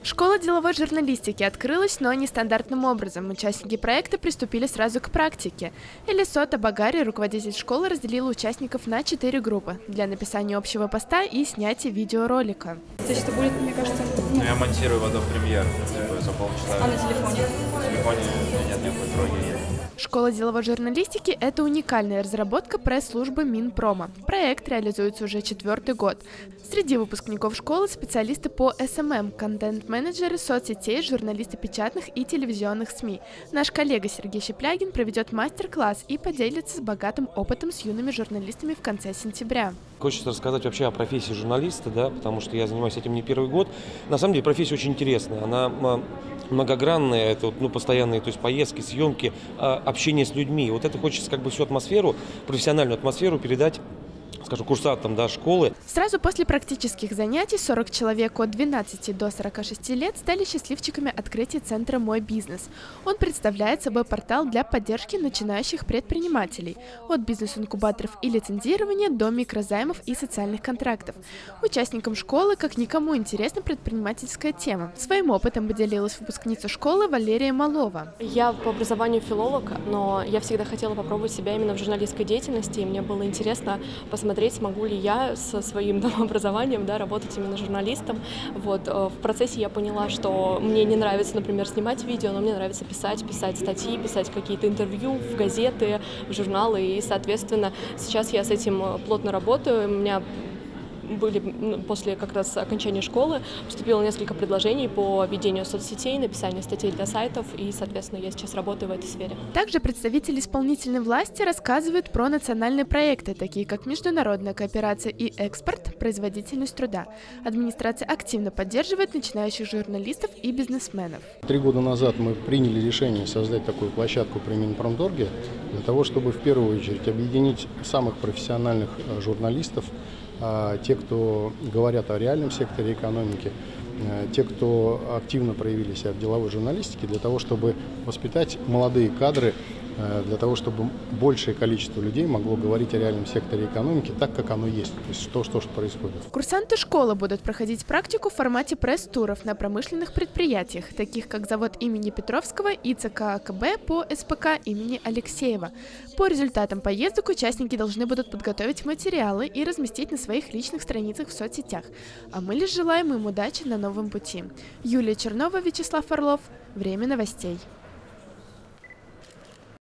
Школа деловой журналистики открылась, но нестандартным образом. Участники проекта приступили сразу к практике. Элисота Багари, руководитель школы, разделила участников на 4 группы для написания общего поста и снятия видеоролика. Значит, это будет, мне кажется... Я монтирую в Adobe Premiere за полчаса. А на телефоне? В телефоне нет никакой тройки. Школа деловой журналистики – это уникальная разработка пресс-службы Минпрома. Проект реализуется уже 4-й год. Среди выпускников школы специалисты по СММ, контент-менеджеры соцсетей, журналисты печатных и телевизионных СМИ. Наш коллега Сергей Щеплягин проведет мастер-класс и поделится с богатым опытом с юными журналистами в конце сентября. Хочется рассказать вообще о профессии журналиста, да, потому что я занимаюсь этим не первый год. На самом деле профессия очень интересная, она многогранная, это постоянные, то есть поездки, съемки, общение с людьми. Вот это хочется как бы всю атмосферу, профессиональную атмосферу передать, скажем, курсантам, да, школы. Сразу после практических занятий 40 человек от 12 до 46 лет стали счастливчиками открытия центра «Мой бизнес». Он представляет собой портал для поддержки начинающих предпринимателей, от бизнес-инкубаторов и лицензирования до микрозаймов и социальных контрактов. Участникам школы как никому интересна предпринимательская тема. Своим опытом поделилась выпускница школы Валерия Малова. Я по образованию филолог, но я всегда хотела попробовать себя именно в журналистской деятельности, и мне было интересно посмотреть, смогу ли я со своим образованием, да, работать именно журналистом. Вот. В процессе я поняла, что мне не нравится, например, снимать видео, но мне нравится писать статьи, писать какие-то интервью в газеты, в журналы. И, соответственно, сейчас я с этим плотно работаю. У меня были после как раз окончания школы, поступило несколько предложений по ведению соцсетей, написанию статей для сайтов, и, соответственно, я сейчас работаю в этой сфере. Также представители исполнительной власти рассказывают про национальные проекты, такие как международная кооперация и экспорт, производительность труда. Администрация активно поддерживает начинающих журналистов и бизнесменов. 3 года назад мы приняли решение создать такую площадку при Минпромторге для того, чтобы в первую очередь объединить самых профессиональных журналистов, те, кто говорят о реальном секторе экономики, те, кто активно проявили себя в деловой журналистике, для того, чтобы воспитать молодые кадры, для того, чтобы большее количество людей могло говорить о реальном секторе экономики так, как оно есть, то есть что происходит. Курсанты школы будут проходить практику в формате пресс-туров на промышленных предприятиях, таких как завод имени Петровского и ЦК АКБ по СПК имени Алексеева. По результатам поездок участники должны будут подготовить материалы и разместить на своих личных страницах в соцсетях. А мы лишь желаем им удачи на новом пути. Юлия Чернова, Вячеслав Орлов. Время новостей.